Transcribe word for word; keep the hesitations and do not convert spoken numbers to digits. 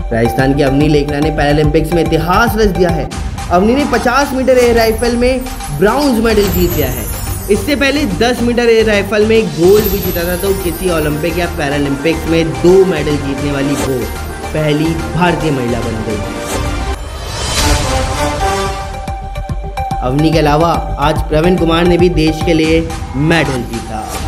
राजस्थान की अवनी लेखना ने पैरालंपिक्स में इतिहास रच दिया है। अवनी ने पचास मीटर एयर राइफल में ब्राउन्ज मेडल जीत लिया है। इससे पहले दस मीटर एयर राइफल में गोल्ड भी जीता था, तो किसी ओलंपिक या पैरालंपिक्स में दो मेडल जीतने वाली वो पहली भारतीय महिला बन गई। अवनी के अलावा आज प्रवीण कुमार ने भी देश के लिए मेडल जीता।